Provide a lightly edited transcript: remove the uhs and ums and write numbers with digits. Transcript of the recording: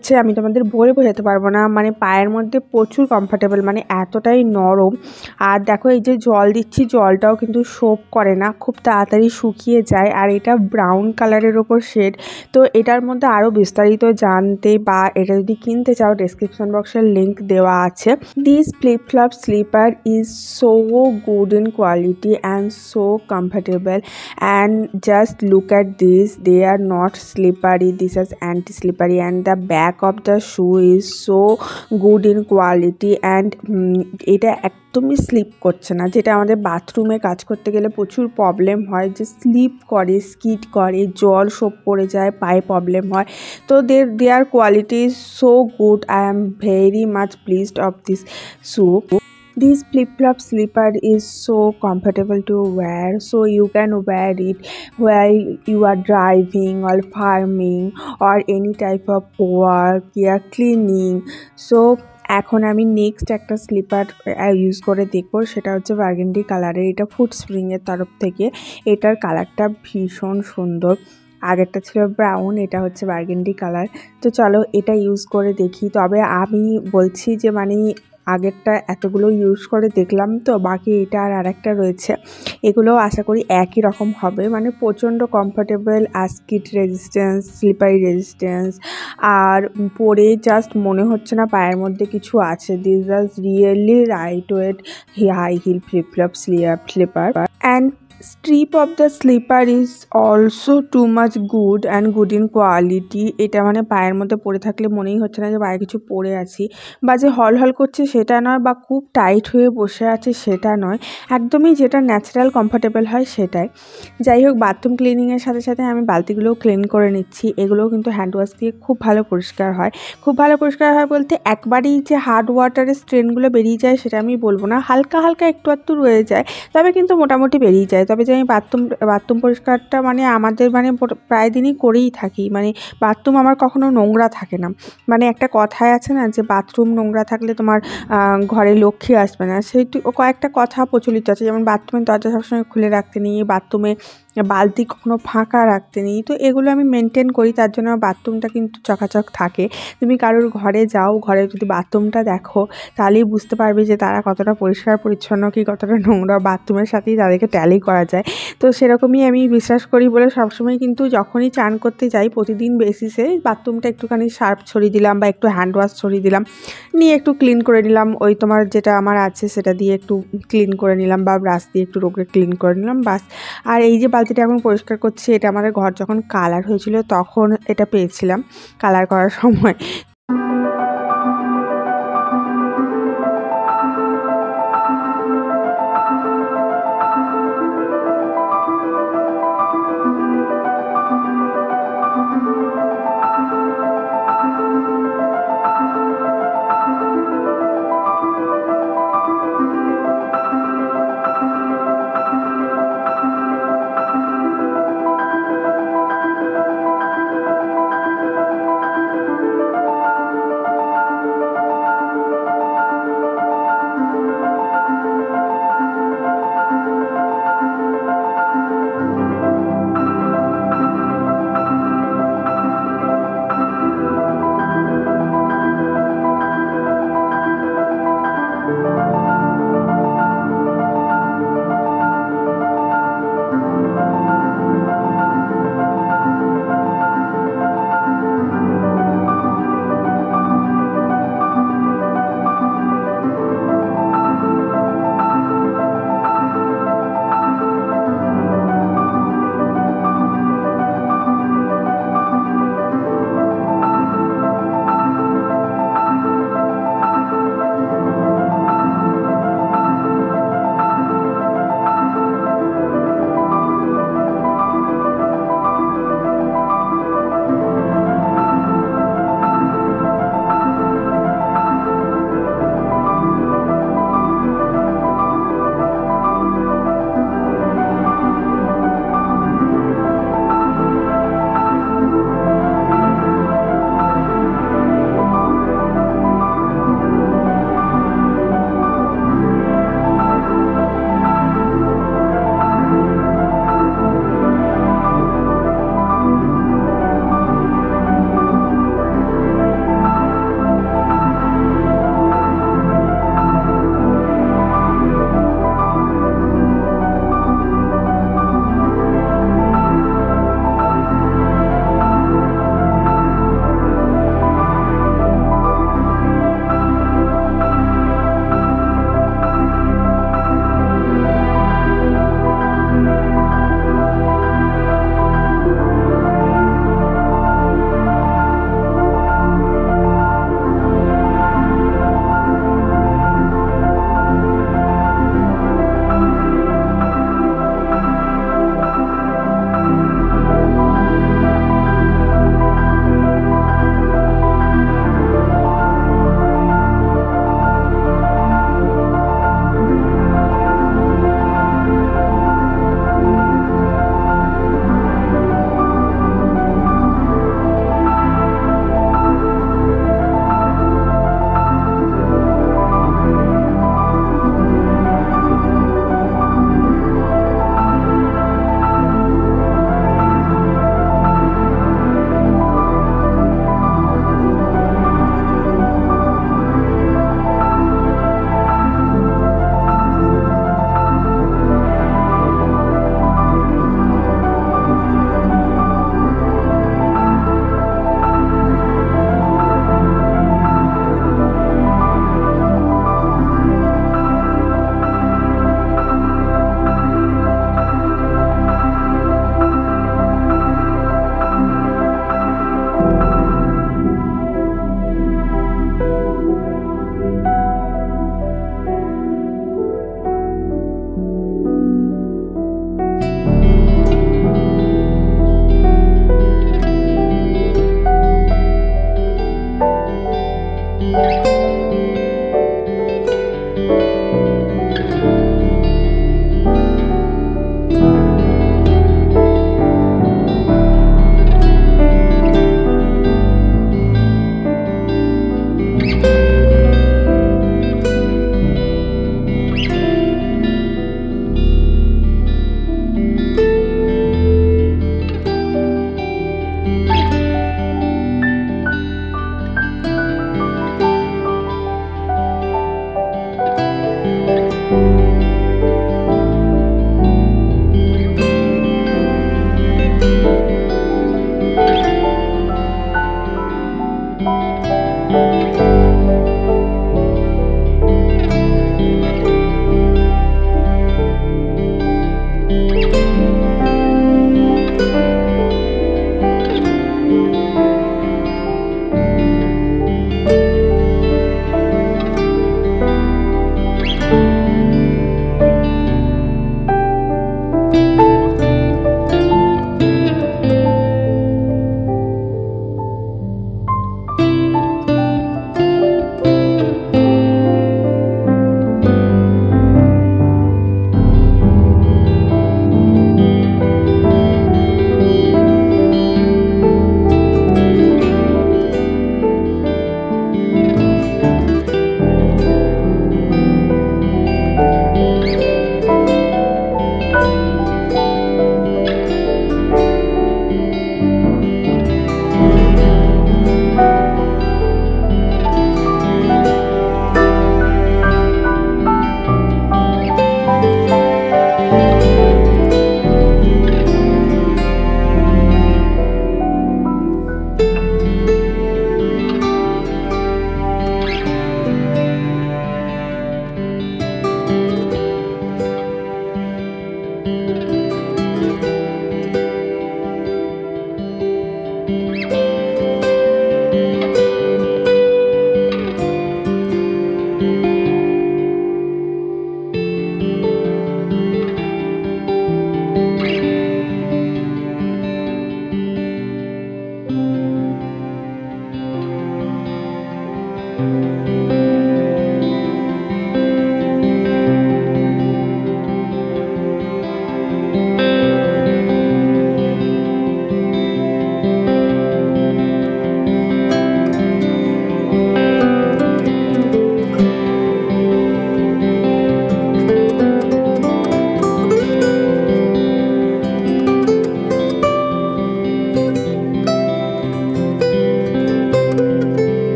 হচ্ছে আমি তোমাদের বলে বোঝাতে পারবো না, মানে পায়ের মধ্যে প্রচুর কমফর্টেবল, মানে এতটাই নরম। আর দেখো এই যে জল দিচ্ছি, জলটাও কিন্তু সোপ করে না, খুব তাড়াতাড়ি শুকিয়ে যায়। আর এটা ব্রাউন কালারের ওপর শেড। তো এটার মধ্যে আরও বিস্তারিত জানতে বা এটা যদি কিনতে চাও, ডেসক্রিপশন বক্সের লিঙ্ক দেওয়া আছে। This flip flop slipper is so good in quality and so comfortable, and just look at this, they are not slippery, this is anti slippery, and the back of the shoe is so good in quality and এটা একদমই slip করছে না, যেটা আমাদের বাথরুমে কাজ করতে গেলে প্রচুর প্রবলেম হয়, যে স্লিপ করে, স্কিড করে, জল সোপ পড়ে যায়, পায়ে প্রবলেম হয়। তো their quality is so good, I am very much pleased of this shoe. This flip-flop slipper is so comfortable to wear, so you can wear it while you are driving or farming or any type of work, cleaning. So এখন আমি next একটা sleeper use করে দেখবো, সেটা হচ্ছে burgundy কালারের। এটা food স্প্রিংয়ের তরফ থেকে। এটার কালারটা ভীষণ সুন্দর। আগেরটা ছিল ব্রাউন, এটা হচ্ছে বার্গেন্ডি কালার। তো চলো এটা ইউজ করে দেখি। তবে আমি বলছি যে মানে আগেরটা এতগুলো ইউজ করে দেখলাম, তো বাকি এটা আর আরেকটা রয়েছে, এগুলোও আশা করি একই রকম হবে, মানে প্রচণ্ড কমফোর্টেবল, আর স্কিড রেজিস্ট্যান্স, স্লিপারি রেজিস্ট্যান্স, আর পরে জাস্ট মনে হচ্ছে না পায়ের মধ্যে কিছু আছে। This is really light weight high heel flip flop slipper, and strip of the slipper is also too much good and good in quality. এটা মানে পায়ের মধ্যে পরে থাকলে মনেই হচ্ছে না যে পায়ে কিছু পরে আছি, বা যে হল হল করছে সেটা নয়, বা খুব টাইট হয়ে বসে আছে সেটা নয়, একদমই যেটা ন্যাচারাল কমফর্টেবল হয় সেটাই। যাই হোক, বাথরুম ক্লিনিংয়ের সাথে সাথে আমি বালতিগুলোও ক্লিন করে নিচ্ছি। এগুলোও কিন্তু হ্যান্ড ওয়াশ দিয়ে খুব ভালো পরিষ্কার হয়। খুব ভালো পরিষ্কার হয় বলতে একবারেই যে হার্ড ওয়াটারের স্ট্রেনগুলো বেরিয়ে যায় সেটা আমি বলবো না, হালকা হালকা একটু একটু রয়ে যায়, তবে কিন্তু মোটামুটি বেরিয়ে যায়। তবে যে আমি বাথরুম পরিষ্কারটা মানে আমাদের মানে প্রায় দিনই করেই থাকি, মানে বাথরুম আমার কখনো নোংরা থাকে না। মানে একটা কথায় আছে না যে বাথরুম নোংরা থাকলে তোমার ঘরে লক্ষ্মী আসবে না, সেইটি কয়েকটা কথা প্রচলিত আছে। যেমন বাথরুমের দরজা সবসময় খুলে রাখতে নেই, বাথরুমে বালতি কখনো ফাঁকা রাখতে নেই। তো এগুলো আমি মেনটেন করি, তার জন্য আমার বাথরুমটা কিন্তু চকাচক থাকে। তুমি কারোর ঘরে যাও, ঘরে যদি বাথরুমটা দেখো তাহলেই বুঝতে পারবে যে তারা কতটা পরিষ্কার পরিচ্ছন্ন কি কতটা নোংরা, বাথরুমের সাথেই তাদেরকে ট্যালি করা যায়। তো সেরকমই আমি বিশ্বাস করি বলে সবসময় কিন্তু যখনই চান করতে যাই প্রতিদিন বেসিসে বাথরুমটা একটুখানি সার্ফ ছড়িয়ে দিলাম বা একটু হ্যান্ড ওয়াশ ছড়িয়ে দিলাম, নিয়ে একটু ক্লিন করে নিলাম, ওই তোমার যেটা আমার আছে সেটা দিয়ে একটু ক্লিন করে নিলাম, বা ব্রাশ দিয়ে একটু রোগড়ে ক্লিন করে নিলাম, বাস। আর এই যে বালতিটা এখন পরিষ্কার করছি, এটা আমাদের ঘর যখন কালার হয়েছিল তখন এটা পেয়েছিলাম কালার করার সময়।